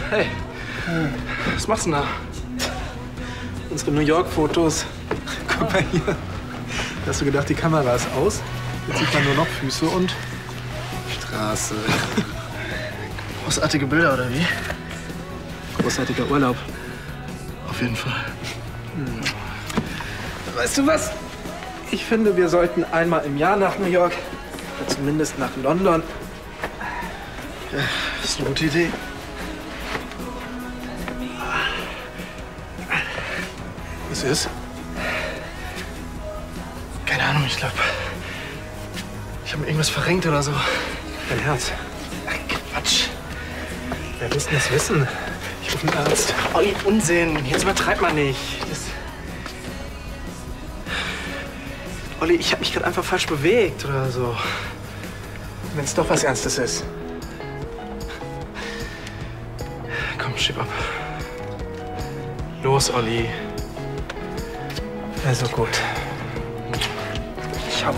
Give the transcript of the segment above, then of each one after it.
Hey, was machst du denn da? Unsere New York-Fotos. Guck mal hier. Hast du gedacht, die Kamera ist aus? Jetzt sieht man nur noch Füße und Straße. Großartige Bilder, oder wie? Großartiger Urlaub. Auf jeden Fall. Weißt du was? Ich finde, wir sollten einmal im Jahr nach New York. Oder zumindest nach London. Ja, das ist eine gute Idee. Was ist? Keine Ahnung, ich glaube, ich habe mir irgendwas verrenkt oder so. Dein Herz. Ach, Quatsch. Wer muss denn das wissen? Ich rufe einen Arzt. Olli, Unsinn. Jetzt übertreibt man nicht. Olli, ich habe mich gerade einfach falsch bewegt oder so. Wenn es doch was Ernstes ist. Komm, schieb ab. Los, Olli. Also gut. Ciao.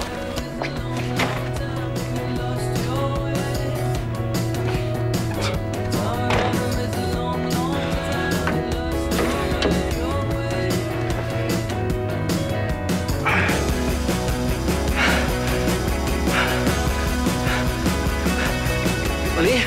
Olli?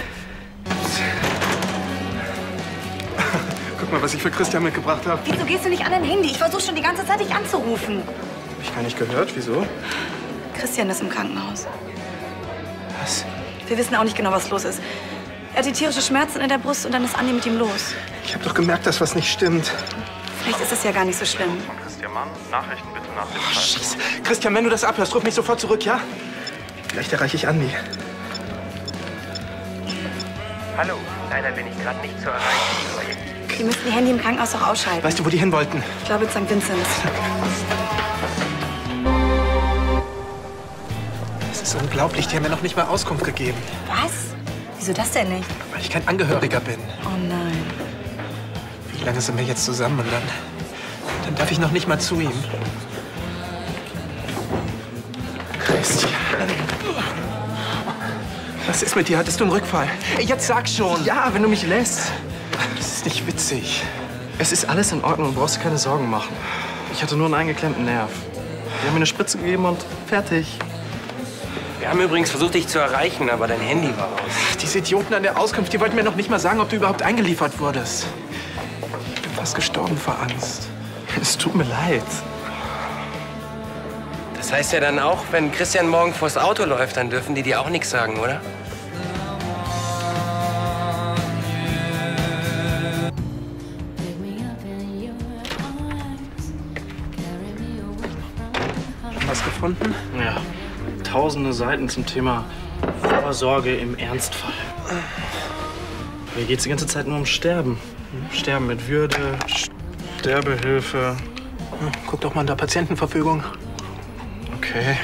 Guck mal, was ich für Christian mitgebracht habe. Wieso gehst du nicht an dein Handy? Ich versuche schon die ganze Zeit, dich anzurufen. Hab ich gar nicht gehört. Wieso? Christian ist im Krankenhaus. Was? Wir wissen auch nicht genau, was los ist. Er hatte tierische Schmerzen in der Brust und dann ist Andi mit ihm los. Ich habe doch gemerkt, dass was nicht stimmt. Vielleicht ist es ja gar nicht so schlimm. Christian Mann, Nachrichten bitte nach dem Scheiße. Christian, wenn du das abhörst, ruf mich sofort zurück, ja? Vielleicht erreiche ich Andi. Hallo, leider bin ich gerade nicht zu erreichen. Die müssten die Handy im Krankenhaus auch ausschalten. Weißt du, wo die hin wollten? Ich glaube, St. Vincent. Das ist unglaublich. Die haben mir noch nicht mal Auskunft gegeben. Was? Wieso das denn nicht? Weil ich kein Angehöriger bin. Oh nein. Wie lange sind wir jetzt zusammen? Und dann darf ich noch nicht mal zu ihm. Christian. Was ist mit dir? Hattest du einen Rückfall? Jetzt sag schon. Ja, wenn du mich lässt. Das ist nicht witzig. Es ist alles in Ordnung, du brauchst dir keine Sorgen machen. Ich hatte nur einen eingeklemmten Nerv. Die haben mir eine Spritze gegeben und fertig. Wir haben übrigens versucht, dich zu erreichen, aber dein Handy war aus. Diese Idioten an der Auskunft, die wollten mir noch nicht mal sagen, ob du überhaupt eingeliefert wurdest. Ich bin fast gestorben vor Angst. Es tut mir leid. Das heißt ja dann auch, wenn Christian morgen vors Auto läuft, dann dürfen die dir auch nichts sagen, oder? Was gefunden? Ja, tausende Seiten zum Thema Vorsorge im Ernstfall. Hier geht's die ganze Zeit nur um Sterben. Sterben mit Würde, Sterbehilfe. Guck doch mal in der Patientenverfügung. Okay.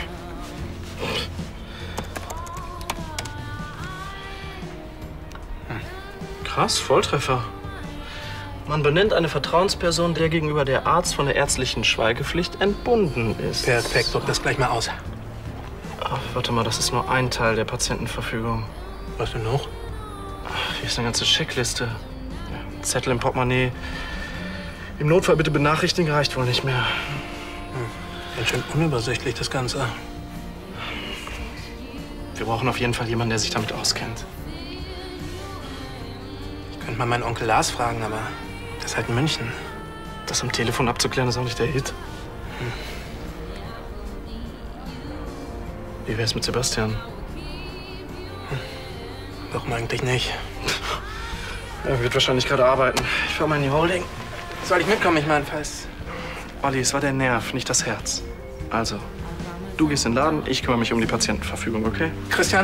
Krass, Volltreffer. Man benennt eine Vertrauensperson, der gegenüber der Arzt von der ärztlichen Schweigepflicht entbunden ist. Perfekt, druck das gleich mal aus. Ach, warte mal, das ist nur ein Teil der Patientenverfügung. Was denn noch? Hier ist eine ganze Checkliste. Ja, Zettel im Portemonnaie. Im Notfall bitte benachrichtigen, reicht wohl nicht mehr. Ganz schön unübersichtlich, das Ganze. Wir brauchen auf jeden Fall jemanden, der sich damit auskennt. Ich könnte mal meinen Onkel Lars fragen, aber das ist halt in München. Das am Telefon abzuklären, ist auch nicht der Hit. Wie wär's mit Sebastian? Warum eigentlich nicht? Er wird wahrscheinlich gerade arbeiten. Ich fahr mal in die Holding. Soll ich mitkommen? Ich meine, falls... Olli, es war der Nerv, nicht das Herz. Also, du gehst in den Laden, ich kümmere mich um die Patientenverfügung, okay? Christian?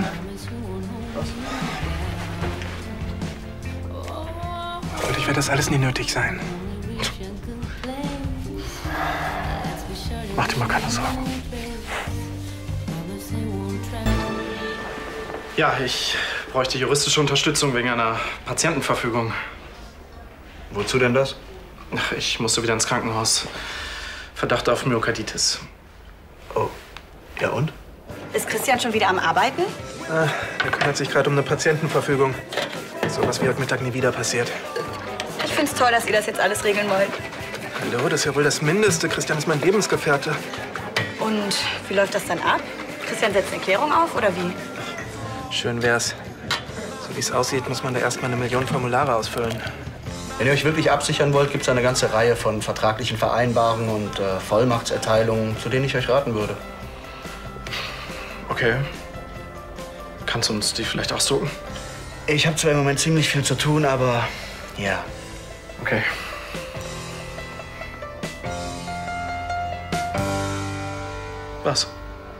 Hoffentlich wird das alles nie nötig sein. Mach dir mal keine Sorgen. Ja, ich bräuchte juristische Unterstützung wegen einer Patientenverfügung. Wozu denn das? Ach, ich musste wieder ins Krankenhaus. Verdacht auf Myokarditis. Oh, ja und? Ist Christian schon wieder am Arbeiten? Er kümmert sich gerade um eine Patientenverfügung. Sowas wie heute Mittag nie wieder passiert. Ich find's toll, dass ihr das jetzt alles regeln wollt. Hallo, das ist ja wohl das Mindeste. Christian ist mein Lebensgefährte. Und wie läuft das dann ab? Christian setzt eine Klärung auf, oder wie? Schön wär's. So wie es aussieht, muss man da erst mal 1 Million Formulare ausfüllen. Wenn ihr euch wirklich absichern wollt, gibt es eine ganze Reihe von vertraglichen Vereinbarungen und Vollmachtserteilungen, zu denen ich euch raten würde. Okay. Kannst du uns die vielleicht ausdrucken? Ich habe zwar im Moment ziemlich viel zu tun, aber ja. Okay. Was?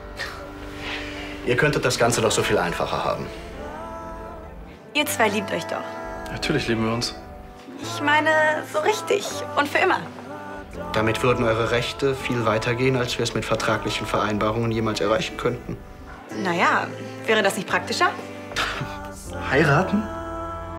Ihr könntet das Ganze doch so viel einfacher haben. Ihr zwei liebt euch doch. Natürlich lieben wir uns. Ich meine, so richtig. Und für immer. Damit würden eure Rechte viel weiter gehen, als wir es mit vertraglichen Vereinbarungen jemals erreichen könnten. Naja, wäre das nicht praktischer? Heiraten?